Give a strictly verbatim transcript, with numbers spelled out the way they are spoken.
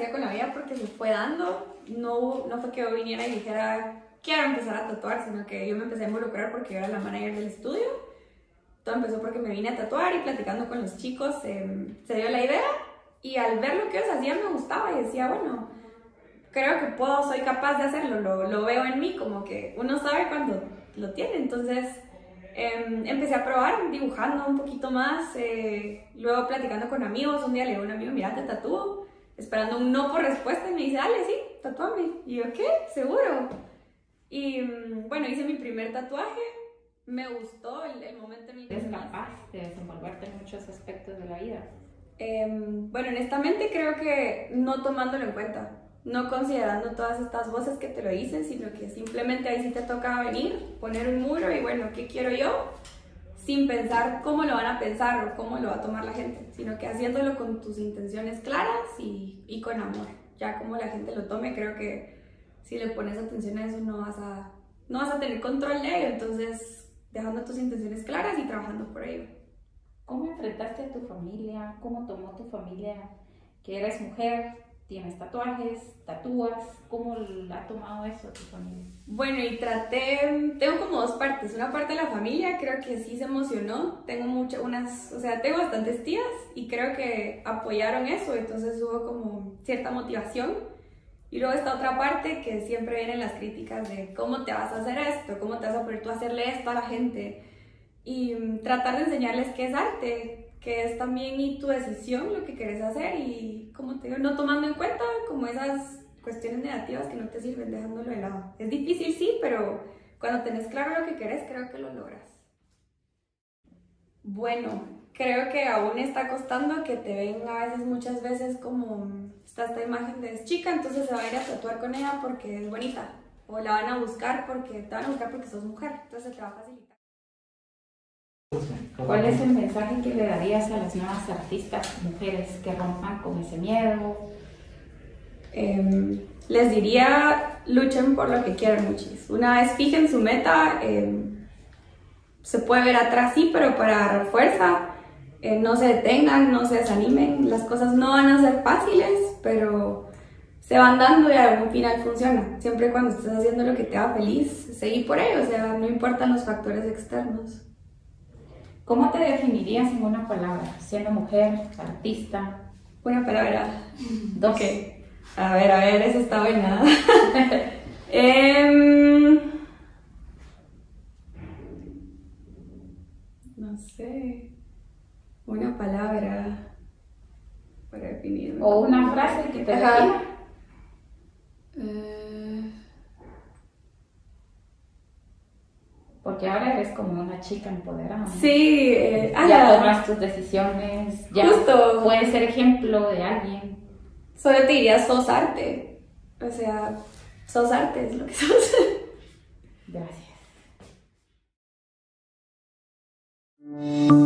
agradecida con la vida porque se fue dando. No, no fue que yo viniera y dijera, quiero empezar a tatuar, sino que yo me empecé a involucrar porque yo era la manager del estudio. Todo empezó porque me vine a tatuar y platicando con los chicos eh, se dio la idea. Y al ver lo que ellos hacían me gustaba y decía, bueno, creo que puedo, soy capaz de hacerlo, lo, lo veo en mí, como que uno sabe cuando lo tiene. Entonces eh, empecé a probar dibujando un poquito más, eh, luego platicando con amigos. Un día le digo a un amigo, mira, te tatúo, esperando un no por respuesta, y me dice, dale, sí, tatúame. Y yo, ¿qué? ¿Seguro? Y bueno, hice mi primer tatuaje, me gustó el, el momento en el que... ¿Eres capaz de desenvolverte en muchos aspectos de la vida? Eh, bueno, honestamente creo que no tomándolo en cuenta, no considerando todas estas voces que te lo dicen, sino que simplemente ahí sí te toca venir, poner un muro y bueno, ¿qué quiero yo? Sin pensar cómo lo van a pensar o cómo lo va a tomar la gente, sino que haciéndolo con tus intenciones claras y, y con amor. Ya como la gente lo tome, creo que si le pones atención a eso no vas a, no vas a tener control de ello, entonces dejando tus intenciones claras y trabajando por ello. ¿Cómo enfrentaste a tu familia? ¿Cómo tomó tu familia que eres mujer, tienes tatuajes, tatúas? ¿Cómo ha tomado eso tu familia? Bueno, y traté, tengo como dos partes. Una parte de la familia creo que sí se emocionó. Tengo muchas, unas, o sea, tengo bastantes tías y creo que apoyaron eso, entonces hubo como cierta motivación. Y luego esta otra parte que siempre vienen las críticas de cómo te vas a hacer esto, cómo te vas a poner tú a hacerle esto a la gente. Y um, tratar de enseñarles qué es arte, que es también y tu decisión lo que quieres hacer y, como te digo, no tomando en cuenta como esas cuestiones negativas que no te sirven, dejándolo de lado. Es difícil, sí, pero cuando tenés claro lo que querés, creo que lo logras. Bueno, creo que aún está costando que te ven a veces, muchas veces, como está esta imagen de es chica, entonces se va a ir a tatuar con ella porque es bonita, o la van a buscar porque te van a buscar porque sos mujer, entonces te va a facilitar. ¿Cuál es el mensaje que le darías a las nuevas artistas mujeres que rompan con ese miedo? Eh, les diría, luchen por lo que quieran, muchis. Una vez fijen su meta, eh, se puede ver atrás, sí, pero para agarrar fuerza, eh, no se detengan, no se desanimen. Las cosas no van a ser fáciles, pero se van dando y a algún final funciona. Siempre cuando estés haciendo lo que te haga feliz, seguí por ello, o sea, no importan los factores externos. ¿Cómo te definirías en una palabra? Siendo mujer, artista. Una palabra. Dos. Okay. A ver, a ver, esa está buena. eh, no sé. Una palabra para definirme. O una frase que te Ajá. defina. Eh, Porque ahora eres como una chica empoderada, ¿no? sí, eh, ah, ya tomas tus decisiones, ya justo. puedes ser ejemplo de alguien. Solo te diría, sos arte. O sea, sos arte, es lo que sos. Gracias.